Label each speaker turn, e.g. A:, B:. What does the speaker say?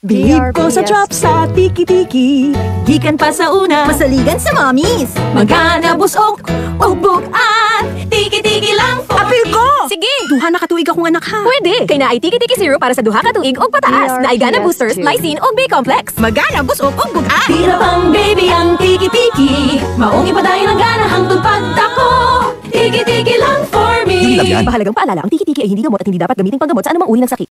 A: Bilib ko sa chop sa Tiki-Tiki. Gikan pa sa una,
B: Masaligan sa mommies.
A: magana busok, ugbog at Tiki-Tiki lang for
B: Apil ko!
C: Sige!
B: Duha na katuig akong anak ha.
C: Pwede! Kay na ay Tiki-Tiki Zero para sa duha ka tuig og pataas na igana boosters, lysine og B-complex.
B: Magana busog og bugat.
A: Tira pang baby ang Tiki-Tiki. Maungi pa tayo ng gana hangtod pagdako. Tiki-Tiki lang for me.
D: Unilab yan.
C: Mahalagang paalala, ang Tiki-Tiki ay hindi gamot at hindi dapat gamitin panggamot sa anumang uri ng sakit.